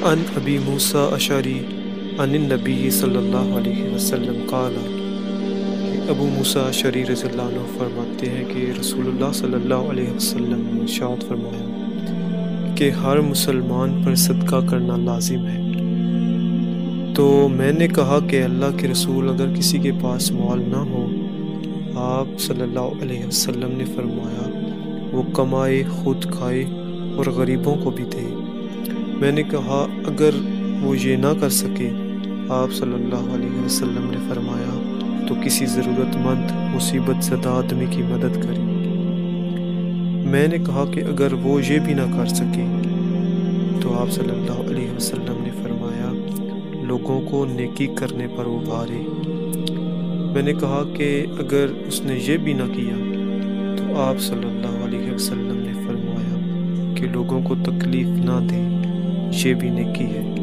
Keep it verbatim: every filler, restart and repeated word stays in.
عن ابی موسیٰ اشعری عن النبی صلی اللہ علیہ وسلم قال، ابو موسیٰ اشعری رضی اللہ عنہ فرماتے ہیں کہ رسول اللہ صلی اللہ علیہ وسلم نے ارشاد فرمایا کہ ہر مسلمان پر صدقہ کرنا لازم ہے۔ تو میں نے کہا کہ اللہ کے رسول، اگر کسی کے پاس مال نہ ہو؟ آپ صلی اللہ علیہ وسلم نے فرمایا وہ کمائے، خود کھائے اور غریبوں کو بھی دے۔ میں نے کہا اگر وہ یہ نہ کر سکے؟ آپ صلی اللہ علیہ وسلم نے فرمایا تو کسی ضرورت مند مصیبت زدہ آدمی کی مدد کرے۔ میں نے کہا کہ اگر وہ یہ بھی نہ کر سکے؟ تو آپ صلی اللہ علیہ وسلم نے فرمایا لوگوں کو نیکی کرنے پر ابھارے۔ میں نے کہا کہ اگر اس نے یہ بھی نہ کیا؟ تو آپ صلی اللہ علیہ وسلم نے فرمایا کہ لوگوں کو تکلیف نہ دے، یہ بھی نیکی ہے۔